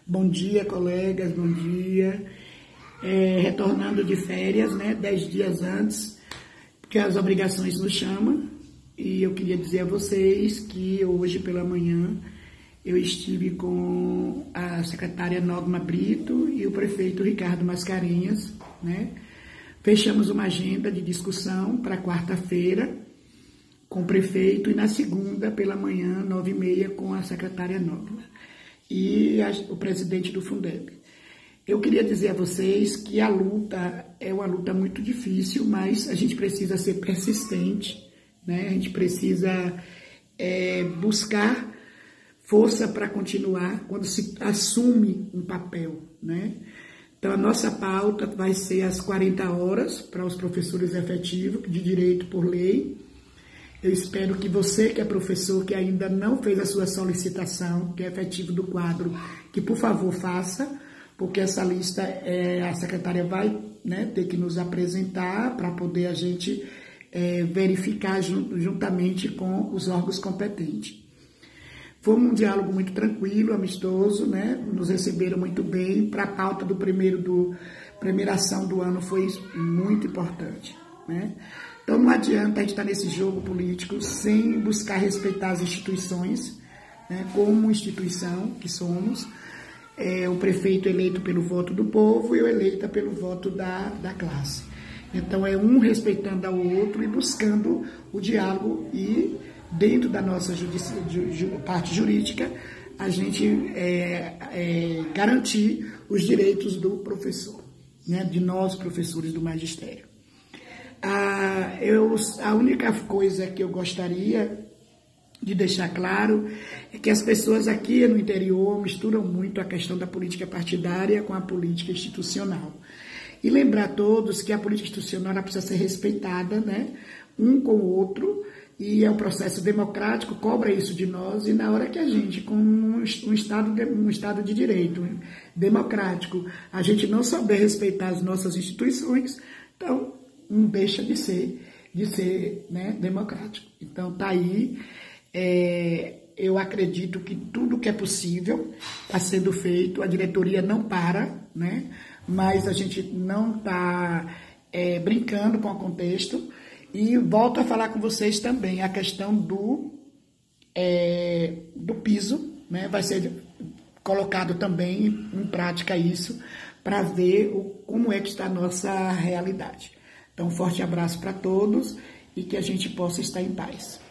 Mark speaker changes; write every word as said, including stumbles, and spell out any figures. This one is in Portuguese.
Speaker 1: Bom dia, colegas, bom dia. É, retornando de férias, né, dez dias antes, porque as obrigações nos chamam, e eu queria dizer a vocês que hoje pela manhã eu estive com a secretária Nogma Brito e o prefeito Ricardo Mascarenhas, né? Fechamos uma agenda de discussão para quarta-feira com o prefeito e na segunda pela manhã, nove e meia, com a secretária Nogma e a, o presidente do Fundeb. Eu queria dizer a vocês que a luta é uma luta muito difícil, mas a gente precisa ser persistente, né? A gente precisa é, buscar força para continuar quando se assume um papel, né? Então, a nossa pauta vai ser às quarenta horas para os professores efetivos de direito por lei. Eu espero que você, que é professor, que ainda não fez a sua solicitação, que é efetivo do quadro, que por favor faça, porque essa lista é, a secretária vai, né, ter que nos apresentar para poder a gente é, verificar juntamente com os órgãos competentes. Foi um diálogo muito tranquilo, amistoso, né? Nos receberam muito bem. Para a pauta do primeiro do primeira ação do ano foi muito importante, né? Então não adianta a gente estar nesse jogo político sem buscar respeitar as instituições, né? Como instituição que somos, é, o prefeito eleito pelo voto do povo e eu eleita pelo voto da, da classe. Então é um respeitando ao outro e buscando o diálogo e dentro da nossa judici... ju... parte jurídica, a gente é, é, garantir os direitos do professor, né, de nós, professores do magistério. Ah, eu, a única coisa que eu gostaria de deixar claro é que as pessoas aqui no interior misturam muito a questão da política partidária com a política institucional. E lembrar a todos que a política institucional ela precisa ser respeitada, né, um com o outro, e é um processo democrático, cobra isso de nós, e na hora que a gente, com um, um, estado, de, um estado de direito democrático, a gente não souber respeitar as nossas instituições, então não deixa de ser, de ser, né, democrático. Então está aí, é, eu acredito que tudo que é possível está sendo feito, a diretoria não para, né, mas a gente não está é, brincando com o contexto. E volto a falar com vocês também a questão do, é, do piso, né? Vai ser colocado também em prática isso, para ver o, como é que está a nossa realidade. Então, um forte abraço para todos e que a gente possa estar em paz.